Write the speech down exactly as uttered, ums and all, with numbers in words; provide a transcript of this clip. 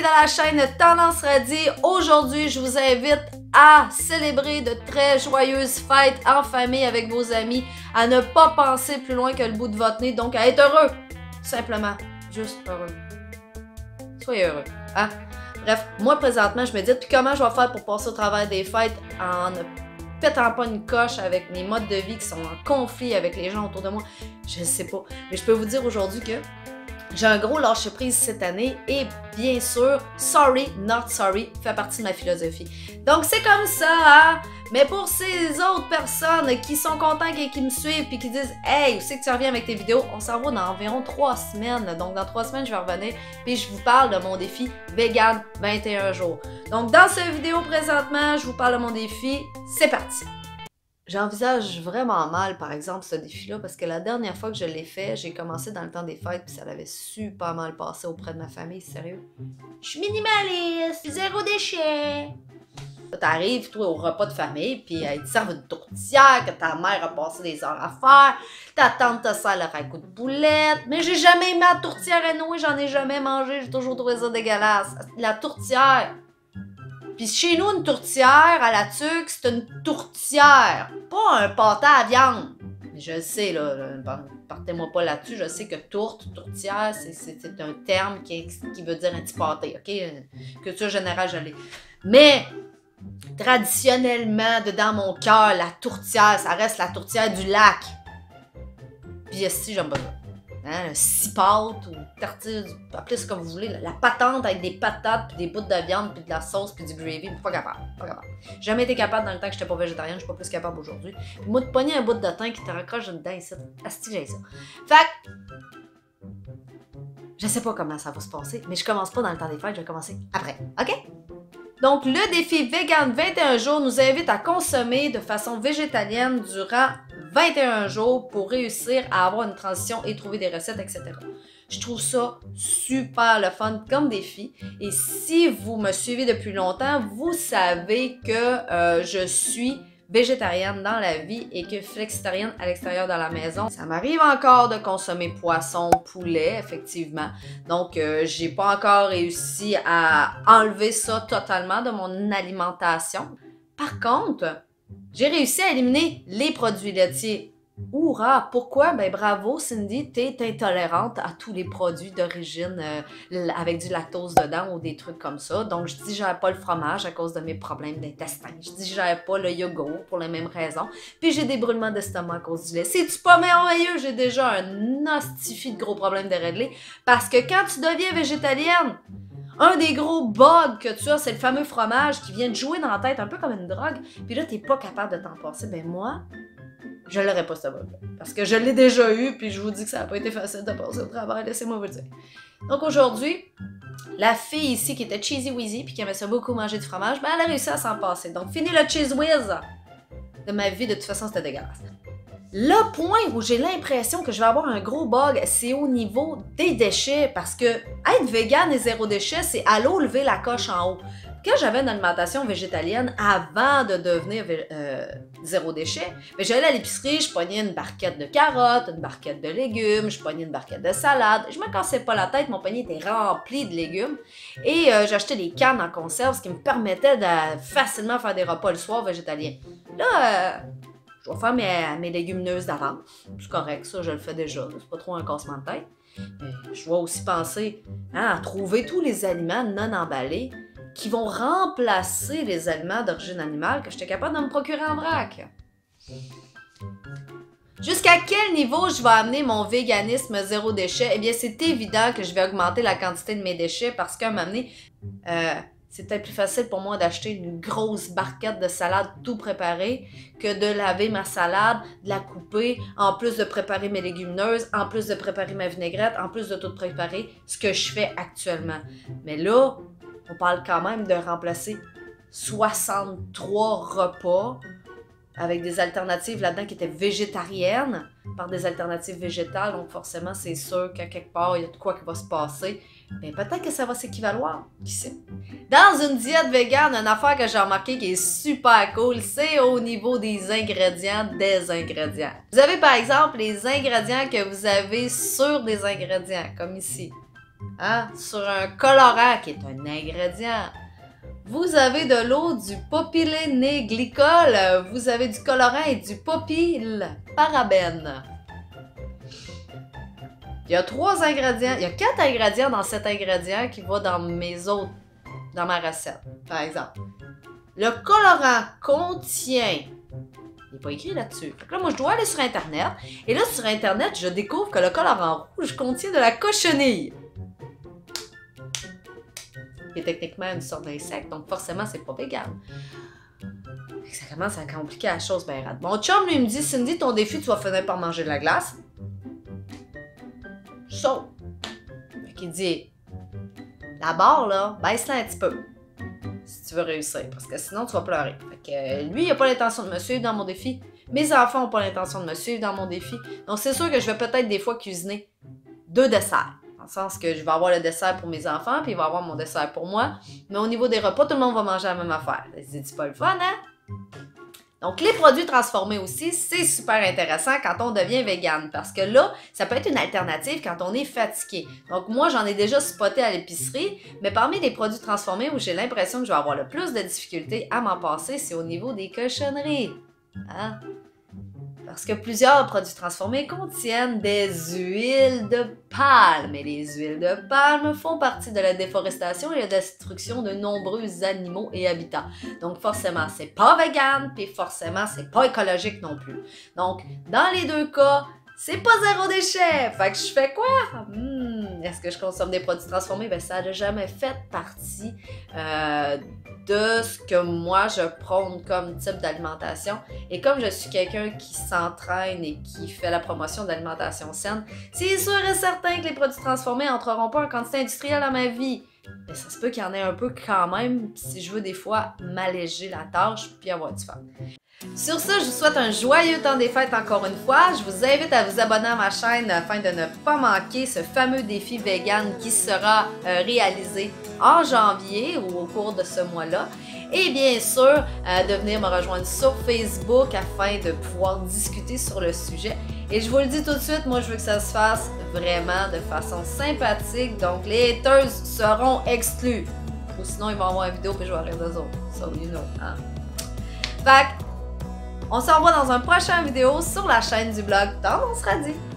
dans la chaîne Tendance Radie. Aujourd'hui, je vous invite à célébrer de très joyeuses fêtes en famille avec vos amis, à ne pas penser plus loin que le bout de votre nez, donc à être heureux. Simplement, juste heureux. Soyez heureux, hein? Bref, moi présentement, je me dis, puis comment je vais faire pour passer au travers des fêtes en ne pétant pas une coche avec mes modes de vie qui sont en conflit avec les gens autour de moi? Je ne sais pas. Mais je peux vous dire aujourd'hui que j'ai un gros lâcher-prise cette année et bien sûr, sorry, not sorry, fait partie de ma philosophie. Donc c'est comme ça, hein? Mais pour ces autres personnes qui sont contentes et qui me suivent puis qui disent « Hey, où c'est que tu reviens avec tes vidéos? » On s'en va dans environ trois semaines. Donc dans trois semaines, je vais revenir puis je vous parle de mon défi Vegan vingt et un jours. Donc dans cette vidéo présentement, je vous parle de mon défi. C'est parti! J'envisage vraiment mal, par exemple, ce défi-là, parce que la dernière fois que je l'ai fait, j'ai commencé dans le temps des fêtes, puis ça avait super mal passé auprès de ma famille, sérieux. Je suis minimaliste, zéro déchet. T'arrives, toi, au repas de famille, puis ils te servent une tourtière que ta mère a passé des heures à faire, ta tante te sert le ragoût de boulette, mais j'ai jamais aimé la tourtière à nouer, j'en ai jamais mangé, j'ai toujours trouvé ça dégueulasse. La tourtière. Puis chez nous, une tourtière à la tuque, c'est une tourtière, pas un pâté à viande. Mais je le sais, là, partez-moi pas là-dessus, je sais que tourte, tourtière, c'est un terme qui, qui veut dire un petit pâté, ok? Culture générale, je l'ai. Mais, traditionnellement, dedans mon cœur, la tourtière, ça reste la tourtière du lac. Puis ici, j'aime pas ça. Hein, le six-pâtes ou tartine, appelez ça comme vous voulez, la, la patente avec des patates, puis des bouts de viande, puis de la sauce, puis du gravy, pas capable, pas capable. J'ai jamais été capable dans le temps que j'étais pas végétarienne, je suis pas plus capable aujourd'hui. Puis moi, de pogner un bout de thym qui te raccroche dedans ici, asti j'ai ça. Fait que, je sais pas comment ça va se passer, mais je commence pas dans le temps des fêtes, je vais commencer après, ok? Donc, le défi Vegan vingt et un jours nous invite à consommer de façon végétalienne durant vingt et un jours pour réussir à avoir une transition et trouver des recettes, et cetera. Je trouve ça super le fun comme défi. Et si vous me suivez depuis longtemps, vous savez que euh, je suis végétarienne dans la vie et que flexitarienne à l'extérieur de la maison. Ça m'arrive encore de consommer poisson, poulet, effectivement. Donc, euh, j'ai pas encore réussi à enlever ça totalement de mon alimentation. Par contre, j'ai réussi à éliminer les produits laitiers. Hourra! Pourquoi? Ben bravo Cindy, t'es intolérante à tous les produits d'origine euh, avec du lactose dedans ou des trucs comme ça. Donc je digère pas le fromage à cause de mes problèmes d'intestin. Je digère pas le yogourt pour les mêmes raisons. Puis j'ai des brûlements d'estomac à cause du lait. C'est-tu pas merveilleux? J'ai déjà un hostifi de gros problèmes de régler. Parce que quand tu deviens végétalienne, un des gros bugs que tu as, c'est le fameux fromage qui vient te jouer dans la tête un peu comme une drogue. Puis là, t'es pas capable de t'en passer. Ben moi, je l'aurais pas ce bug. Parce que je l'ai déjà eu, puis je vous dis que ça n'a pas été facile de passer au travail, laissez-moi vous le dire. Donc aujourd'hui, la fille ici qui était cheesy weezy puis qui aimait ça beaucoup manger du fromage, ben elle a réussi à s'en passer. Donc fini le cheese whiz de ma vie, de toute façon c'était dégueulasse. Le point où j'ai l'impression que je vais avoir un gros bug, c'est au niveau des déchets, parce que être vegan et zéro déchet, c'est à l'eau lever la coche en haut. Quand j'avais une alimentation végétalienne avant de devenir euh, zéro déchet, ben j'allais à l'épicerie, je pognais une barquette de carottes, une barquette de légumes, je pognais une barquette de salade. Je me cassais pas la tête, mon panier était rempli de légumes. Et euh, j'achetais des cannes en conserve, ce qui me permettait de facilement faire des repas le soir végétaliens. Là, euh, je vais faire mes, mes légumineuses d'avance. C'est correct, ça, je le fais déjà. C'est pas trop un cassement de tête. Mais je dois aussi penser hein, à trouver tous les aliments non emballés qui vont remplacer les aliments d'origine animale que j'étais capable de me procurer en vrac. Jusqu'à quel niveau je vais amener mon véganisme zéro déchet? Eh bien, c'est évident que je vais augmenter la quantité de mes déchets parce qu'à un moment donné, euh, c'est peut-être plus facile pour moi d'acheter une grosse barquette de salade tout préparée que de laver ma salade, de la couper, en plus de préparer mes légumineuses, en plus de préparer ma vinaigrette, en plus de tout préparer, ce que je fais actuellement. Mais là, on parle quand même de remplacer soixante-trois repas avec des alternatives là-dedans qui étaient végétariennes par des alternatives végétales. Donc forcément, c'est sûr qu'à quelque part, il y a de quoi qui va se passer. Mais peut-être que ça va s'équivaloir, qui sait. Dans une diète végane, une affaire que j'ai remarqué qui est super cool, c'est au niveau des ingrédients des ingrédients. Vous avez par exemple les ingrédients que vous avez sur des ingrédients, comme ici. hein, sur un colorant qui est un ingrédient. Vous avez de l'eau, du propylène-glycol, vous avez du colorant et du popylparabène. Il y a trois ingrédients, il y a quatre ingrédients dans cet ingrédient qui va dans mes autres, dans ma recette, par exemple. Le colorant contient, il n'est pas écrit là-dessus. Là, moi, je dois aller sur Internet, et là, sur Internet, je découvre que le colorant rouge contient de la cochenille. Qui est techniquement une sorte d'insecte, donc forcément, c'est pas vegan. Ça commence à compliquer la chose, ben rade. Mon chum, lui, me dit, Cindy, ton défi, tu vas finir par manger de la glace. Chaud. Fait qu'il dit, la barre, là, baisse-la un petit peu. Si tu veux réussir, parce que sinon, tu vas pleurer. Fait que lui, il n'a pas l'intention de me suivre dans mon défi. Mes enfants n'ont pas l'intention de me suivre dans mon défi. Donc, c'est sûr que je vais peut-être des fois cuisiner deux desserts. Dans le sens que je vais avoir le dessert pour mes enfants, puis il va y avoir mon dessert pour moi. Mais au niveau des repas, tout le monde va manger la même affaire. C'est pas le fun, hein? Donc, les produits transformés aussi, c'est super intéressant quand on devient vegan. Parce que là, ça peut être une alternative quand on est fatigué. Donc, moi, j'en ai déjà spoté à l'épicerie. Mais parmi les produits transformés où j'ai l'impression que je vais avoir le plus de difficultés à m'en passer, c'est au niveau des cochonneries. Hein? Parce que plusieurs produits transformés contiennent des huiles de palme. Et les huiles de palme font partie de la déforestation et la destruction de nombreux animaux et habitats. Donc forcément, c'est pas vegan, puis forcément, c'est pas écologique non plus. Donc, dans les deux cas, c'est pas zéro déchet. Fait que je fais quoi? Hmm, est-ce que je consomme des produits transformés? Ben, ça n'a jamais fait partie euh, de ce que moi je prône comme type d'alimentation. Et comme je suis quelqu'un qui s'entraîne et qui fait la promotion d'alimentation saine, c'est sûr et certain que les produits transformés n'entreront pas en quantité industrielle dans ma vie. Mais ça se peut qu'il y en ait un peu quand même si je veux des fois m'alléger la tâche puis avoir du fun. Sur ce, je vous souhaite un joyeux temps des fêtes encore une fois. Je vous invite à vous abonner à ma chaîne afin de ne pas manquer ce fameux défi vegan qui sera euh, réalisé en janvier ou au cours de ce mois-là. Et bien sûr, euh, de venir me rejoindre sur Facebook afin de pouvoir discuter sur le sujet. Et je vous le dis tout de suite, moi je veux que ça se fasse vraiment de façon sympathique. Donc les haters seront exclus. Ou sinon ils vont avoir une vidéo puis je vais rire d'eux autres. So you know. Hein? Fait que, on se revoit dans un prochain vidéo sur la chaîne du blog Tendance Radie.